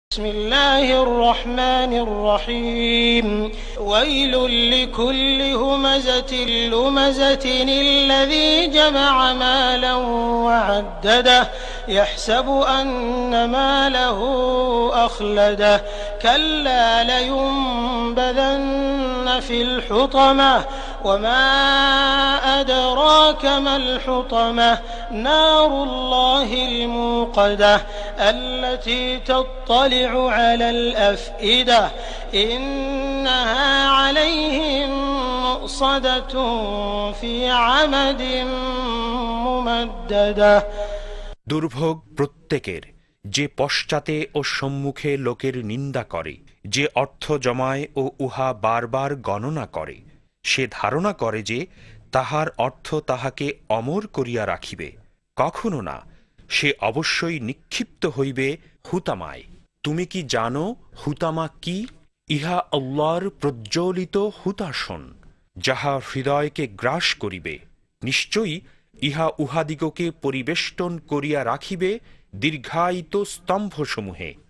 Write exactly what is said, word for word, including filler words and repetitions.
بسم الله الرحمن الرحيم ويل لكل همزة لمزة الذي جمع مالا وعدده يحسب أن ماله أخلده كلا لينبذن في الحطمة وما أدراك ما الحطمة نار الله الموقدة التي تطلع على الأفئدة إنها عليهم مؤصدة في عمد ممددة। দুর্ভোগ প্রত্যেকের যে পশ্চাতে ও সম্মুখে লোকের নিন্দা করে, যে অর্থ জমায় ও উহা বারবার গণনা করে, সে ধারণা করে যে তাহার অর্থ তাহাকে অমর করিয়া রাখিবে। কখনো না, সে অবশ্যই নিক্ষিপ্ত হইবে হুতামায়। তুমি কি জানো হুতামা কি? ইহা আল্লাহর প্রজ্বলিত হুতাশন, যাহা হৃদয়কে গ্রাস করিবে। নিশ্চয়ই ইহা উহাদিগকে পরিবেষ্টন করিয়া রাখিবে দীর্ঘায়িত স্তম্ভসমূহে।